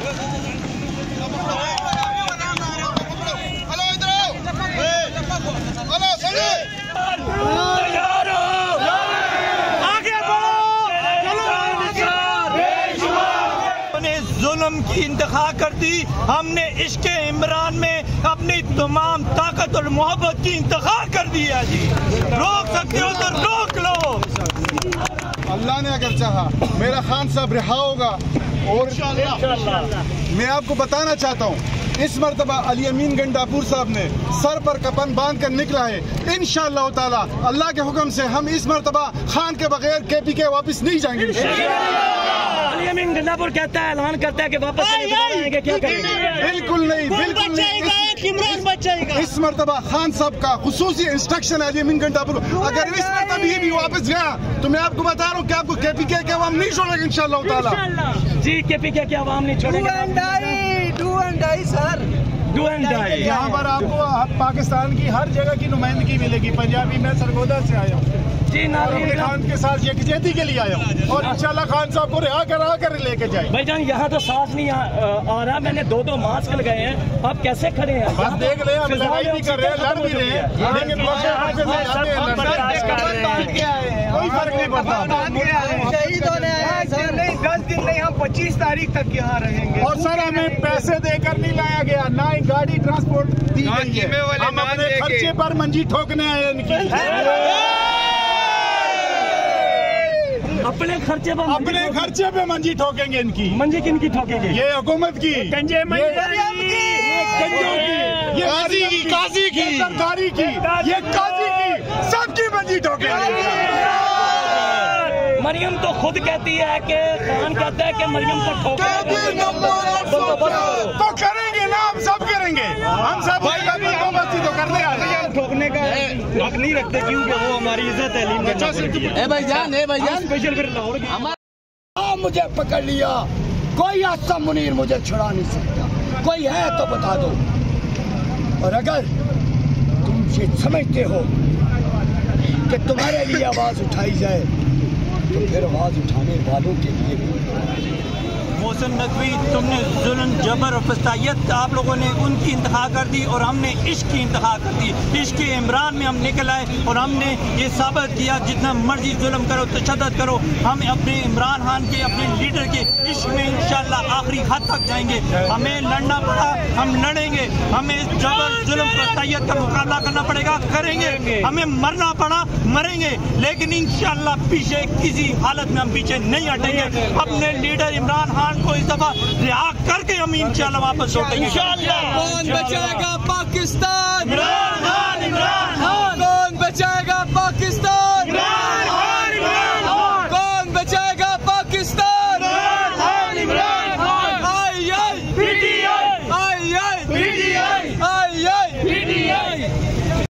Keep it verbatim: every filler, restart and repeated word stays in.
जुल्म की इंतखा कर दी, हमने इश्क इमरान में अपनी तमाम ताकत और मोहब्बत की इंतखा कर दी है जी। रोक सकते हो तो रोक लो। अल्लाह ने अगर चाहा मेरा खान साहब रिहा होगा। और मैं आपको बताना चाहता हूँ, इस मरतबा अली अमीन गंडापुर साहब ने सर पर कफन बांध कर निकला है। इंशाअल्लाह ताला अल्लाह के हुक्म से हम इस मरतबा खान के बगैर के पी के वापस नहीं जाएंगे। अली अमीन गंडापुर कहता है, ऐलान करता है कि वापस आएंगे, क्या करेंगे? बिल्कुल नहीं, बिल्कुल नहीं। इस मरतबा खान साहब का खुसूसी इंस्ट्रक्शन है अली अमीन गंडापुर, अगर इस मरतबा ये भी वापस गया तो मैं आपको बता रहा हूँ कि आपको के पी के के अवाम नहीं छोड़ेगा इंशाअल्लाह ताला जी। के पी के के अवाम नहीं छोड़ेगा। Sir do and die. यहाँ पर आपको पाकिस्तान की हर जगह की नुमाइंदगी मिलेगी। पंजाबी मैं सरगोदा से आया हूँ जी, नाज़रीन खान के साथ यकजहती के लिए आया हूँ और इंशाल्लाह खान साहब को रिहा करा कर लेके जाए। भाईजान यहाँ तो सांस नहीं आ, आ रहा, मैंने दो दो मास्क लगाए हैं, आप कैसे खड़े हैं? बस देख रहे हैं, हम लड़ाई भी कर रहे हैं, लड़ भी रहे हैं, लेकिन कोई फर्क नहीं पड़ता। दस दिन नहीं, हम पच्चीस तारीख तक यहाँ रहेंगे। और सर हमें पैसे देकर नहीं लाया गया, ना ही गाड़ी ट्रांसपोर्ट दी गई है, हम अपने खर्चे पर मंजी ठोकने आए इनकी। अपने खर्चे पर अपने खर्चे पे मंजी ठोकेंगे इनकी। मंजी किनकी ठोकेंगे? ये हुकूमत की, कंजे ये काजी की, काजी की, सरकारी की, ये काजी की, सबकी मंजी ठोकेंगे। मरियम तो खुद कहती है कि खान कहता है कि मरियम को ठोकेंगे, तो करेंगे ना, हम सब करेंगे, हम सब बंदोबस्ती तो करने आए। ठोकने का हक नहीं रखते क्योंकि वो हमारी इज्जत तलीम है। भाईजान है भाईजान स्पेशल फिर लाहौर की मुझे पकड़ लिया, कोई आस्था मुनीर मुझे छुड़ा नहीं सकता। कोई है तो बता दो, और अगर तुम ये समझते हो कि तुम्हारे लिए आवाज उठाई जाए तो फिर आवाज उठाने वालों के लिए भी। मोहसिन नकवी, तुमने जुल्म जबर और फसायत आप लोगों ने उनकी इंतहा कर दी और हमने इश्क की इंतहा कर दी। इश्क इमरान में हम निकल आए और हमने ये साबित किया जितना मर्जी जुल्म करो, तशद्दुद करो, हम अपने इमरान खान के, अपने लीडर के इश्क में इंशाअल्लाह आखिरी हद तक जाएंगे। हमें लड़ना पड़ा, हम लड़ेंगे, हमें जबर जुल्म फसायत का मुकाबला करना पड़ेगा, करेंगे, हमें मरना पड़ा मरेंगे, लेकिन इंशाअल्लाह पीछे किसी हालत में हम पीछे नहीं हटेंगे। अपने लीडर इमरान खान को इस दफा रिहा करके हम इंशाअल्लाह वापस लौटेंगे। कौन बचाएगा पाकिस्तान? इमरान खान, इमरान खान।